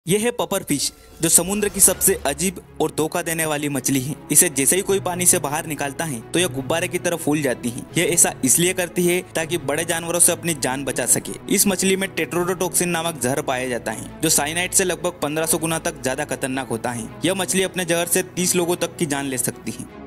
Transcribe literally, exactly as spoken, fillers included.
यह है पपर फिश, जो समुद्र की सबसे अजीब और धोखा देने वाली मछली है। इसे जैसे ही कोई पानी से बाहर निकालता है तो यह गुब्बारे की तरह फूल जाती है। यह ऐसा इसलिए करती है ताकि बड़े जानवरों से अपनी जान बचा सके। इस मछली में टेट्रोडोटॉक्सिन नामक जहर पाया जाता है, जो साइनाइड से लगभग पंद्रह सौ गुना तक ज्यादा खतरनाक होता है। यह मछली अपने जहर से तीस लोगों तक की जान ले सकती है।